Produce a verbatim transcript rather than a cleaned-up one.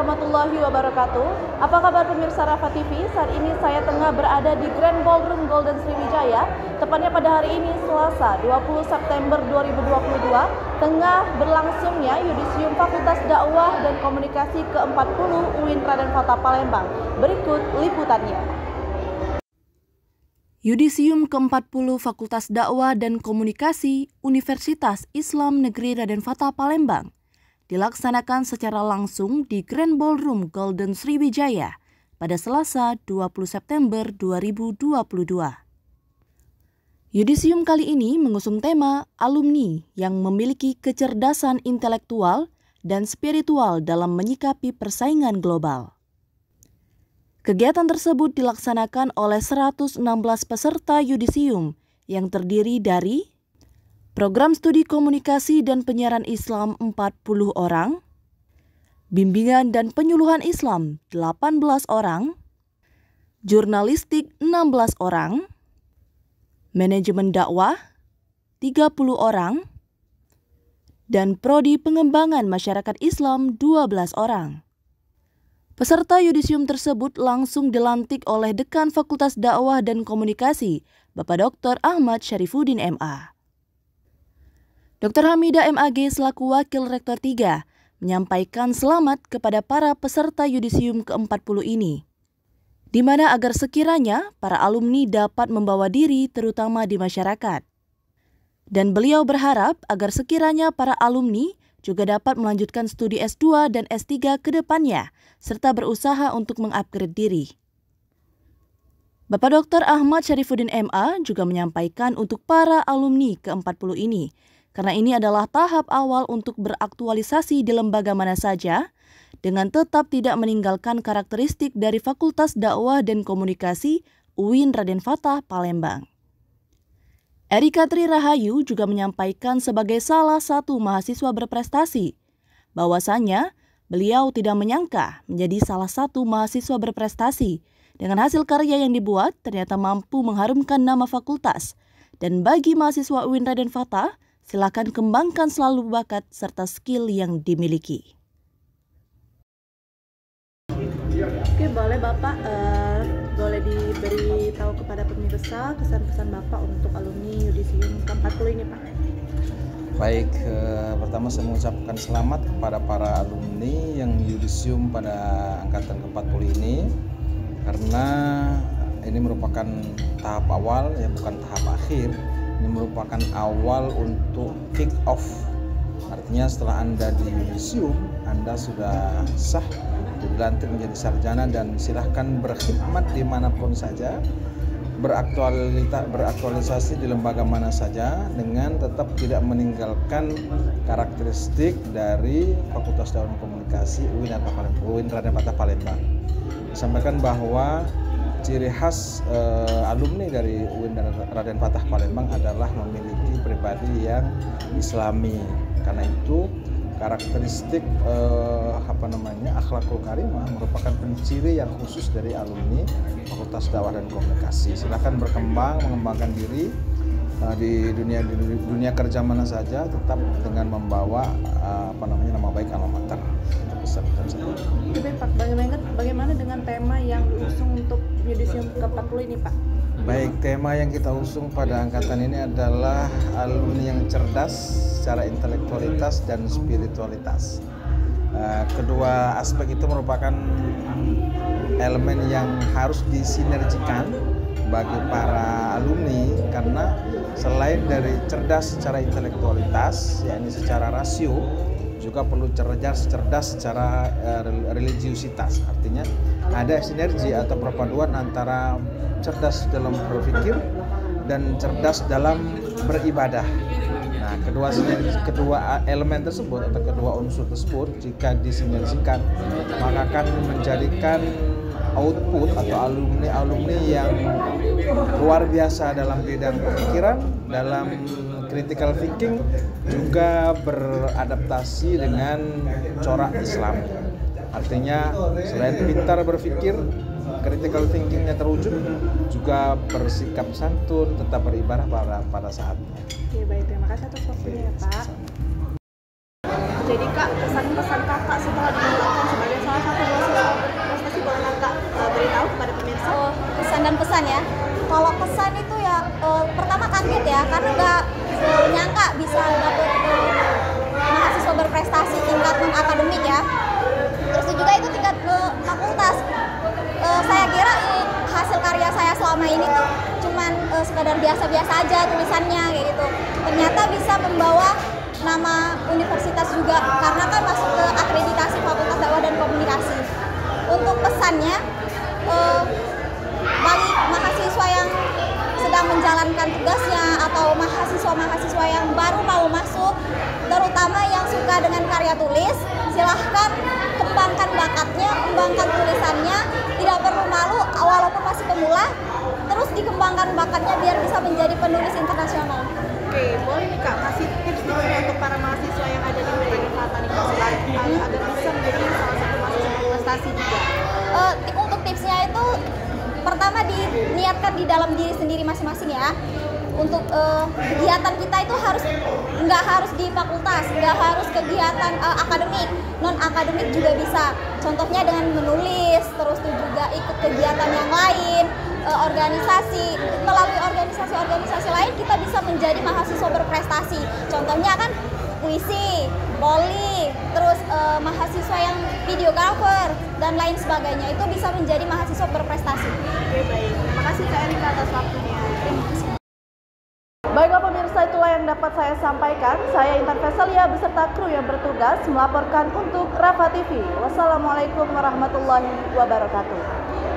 warahmatullahi wabarakatuh. Apa kabar pemirsa Rafa T V? Saat ini saya tengah berada di Grand Ballroom Golden Sriwijaya. Tepatnya pada hari ini Selasa dua puluh September dua ribu dua puluh dua, tengah berlangsungnya Yudisium Fakultas Dakwah dan Komunikasi ke empat puluh U I N Raden Fatah Palembang. Berikut liputannya. Yudisium ke empat puluh Fakultas Dakwah dan Komunikasi Universitas Islam Negeri Raden Fatah Palembang dilaksanakan secara langsung di Grand Ballroom Golden Sriwijaya pada Selasa dua puluh September dua ribu dua puluh dua. Yudisium kali ini mengusung tema alumni yang memiliki kecerdasan intelektual dan spiritual dalam menyikapi persaingan global. Kegiatan tersebut dilaksanakan oleh seratus enam belas peserta Yudisium yang terdiri dari Program Studi Komunikasi dan Penyiaran Islam empat puluh orang, Bimbingan dan Penyuluhan Islam delapan belas orang, Jurnalistik enam belas orang, Manajemen Dakwah tiga puluh orang, dan Prodi Pengembangan Masyarakat Islam dua belas orang. Peserta Yudisium tersebut langsung dilantik oleh Dekan Fakultas Dakwah dan Komunikasi, Bapak Doktor Ahmad Syarifuddin M A Doktor Hamidah M A G selaku Wakil Rektor tiga menyampaikan selamat kepada para peserta Yudisium ke empat puluh ini, di mana agar sekiranya para alumni dapat membawa diri terutama di masyarakat. Dan beliau berharap agar sekiranya para alumni juga dapat melanjutkan studi S dua dan S tiga ke depannya, serta berusaha untuk mengupgrade diri. Bapak Doktor Ahmad Syarifuddin M A juga menyampaikan untuk para alumni ke empat puluh ini, karena ini adalah tahap awal untuk beraktualisasi di lembaga mana saja, dengan tetap tidak meninggalkan karakteristik dari Fakultas Dakwah dan Komunikasi U I N Raden Fatah Palembang. Erika Tri Rahayu juga menyampaikan sebagai salah satu mahasiswa berprestasi, bahwasannya beliau tidak menyangka menjadi salah satu mahasiswa berprestasi dengan hasil karya yang dibuat ternyata mampu mengharumkan nama fakultas. Dan bagi mahasiswa U I N Raden Fatah, silakan kembangkan selalu bakat serta skill yang dimiliki. Oke, boleh Bapak, uh, boleh diberi tahu kepada pemirsa kesan-pesan Bapak untuk alumni Yudisium ke empat puluh ini, Pak? Baik, eh, pertama saya mengucapkan selamat kepada para alumni yang Yudisium pada angkatan ke empat puluh ini, karena ini merupakan tahap awal, ya bukan tahap akhir. Ini merupakan awal untuk kick off. Artinya setelah Anda di Yudisium, Anda sudah sah dilantik menjadi sarjana dan silahkan berkhidmat dimanapun saja, beraktualisasi di lembaga mana saja, dengan tetap tidak meninggalkan karakteristik dari Fakultas Dakwah dan Komunikasi U I N Raden Fatah Palembang. Disampaikan bahwa ciri khas uh, alumni dari U I N Raden Fatah Palembang adalah memiliki pribadi yang islami. Karena itu karakteristik uh, apa namanya akhlakul karimah merupakan penciri yang khusus dari alumni Fakultas Dakwah dan Komunikasi. Silakan berkembang, mengembangkan diri uh, di dunia di dunia kerja mana saja, tetap dengan membawa uh, apa namanya nama baik alma mater. Itu pesan-pesan saya. Pak, bagaimana, bagaimana dengan tema yang diusung untuk Yudisium ke empat puluh ini, Pak? Baik, tema yang kita usung pada angkatan ini adalah alumni yang cerdas secara intelektualitas dan spiritualitas. Uh, kedua aspek itu merupakan elemen yang harus disinergikan bagi para alumni, karena selain dari cerdas secara intelektualitas, yakni secara rasio, juga perlu cerdas cerdas secara uh, religiusitas. Artinya ada sinergi atau perpaduan antara cerdas dalam berpikir dan cerdas dalam beribadah. Nah, kedua kedua elemen tersebut atau kedua unsur tersebut jika disinergikan, maka akan menjadikan output atau alumni-alumni yang luar biasa dalam bidang pemikiran, dalam critical thinking, juga beradaptasi dengan corak Islam. Artinya selain pintar berpikir, critical thinkingnya terwujud, juga bersikap santun, tetap beribadah pada pada saatnya. Oke, baik, terima kasih atas waktunya ya Pak. Jadi Kak, pesan-pesan Kakak setelah dinyatakan sebagai salah satu dan pesan ya. Kalau pesan itu ya uh, pertama kaget ya, karena nggak uh, nyangka bisa dapet uh, mahasiswa berprestasi tingkat non akademik ya. Terus juga itu tingkat uh, fakultas. Uh, saya kira uh, hasil karya saya selama ini tuh cuman uh, sekadar biasa-biasa aja tulisannya kayak gitu. Ternyata bisa membawa nama universitas juga, karena kan masuk ke akreditasi Fakultas Dakwah dan Komunikasi. Untuk pesannya, eh, bagi mahasiswa yang sedang menjalankan tugasnya atau mahasiswa-mahasiswa yang baru mau masuk, terutama yang suka dengan karya tulis, silahkan kembangkan bakatnya, kembangkan tulisannya, tidak perlu malu walaupun masih pemula, terus dikembangkan bakatnya biar bisa menjadi penulis internasional. Oke, boleh nih Kak kasih tips nih untuk para mahasiswa yang ada di U N Selatan ini agar bisa menjadi salah satu mahasiswa berprestasi juga. Uh, untuk tipsnya itu pertama diniatkan di dalam diri sendiri masing-masing ya. Untuk uh, kegiatan kita itu harus nggak harus di fakultas, nggak harus kegiatan uh, akademik, non akademik juga bisa. Contohnya dengan menulis, terus tuh juga ikut kegiatan yang lain, uh, organisasi. Melalui organisasi-organisasi lain kita bisa menjadi mahasiswa berprestasi. Contohnya kan puisi, poli, terus uh, mahasiswa yang videographer dan lain sebagainya itu bisa menjadi mahasiswa berprestasi. Oke, baik. Terima kasih Kak Erika atas waktunya. Terima kasih. Baiklah pemirsa, itulah yang dapat saya sampaikan. Saya Intan Vesalia beserta kru yang bertugas melaporkan untuk Rafa T V. Wassalamualaikum warahmatullahi wabarakatuh.